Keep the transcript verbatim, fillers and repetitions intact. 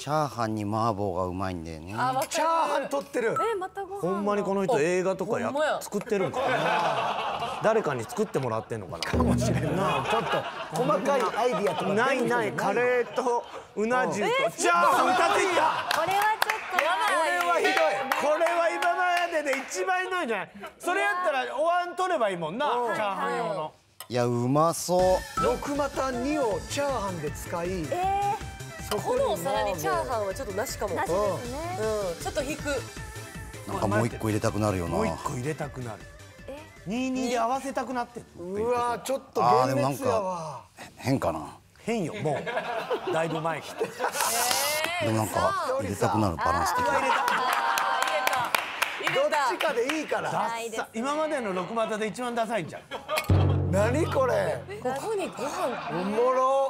チャーハンに麻婆がうまいんだよね。 チャーハン取ってる。 え、またご飯。 ほんまにこの人映画とかや作ってるんかな。誰かに作ってもらってんのかな。 かもしれんな。ちょっと細かいアイディアとかないない。カレーとうな重とチャーハン歌ってきた。 これはちょっと。 これはひどい。 これは今までで一番ひどいんじゃない。それやったらお椀取ればいいもんな。チャーハン用の。 いや、うまそう。 六股にをチャーハンで使い。 ええ。 このお皿にチャーハンはちょっとなしかも。 なしですね。 うん、ちょっと引く。 なんかもう一個入れたくなるよな。 もう一個入れたくなる。二二で合わせたくなってる。 うわ、ちょっと幻滅やわ。 変かな。 変よ、もう。だいぶ前から。 でもなんか入れたくなるバランス的に。 どっちかでいいから。 今までの六股で一番ダサいんじゃん。 何これ。 ここにご飯。 おもろ。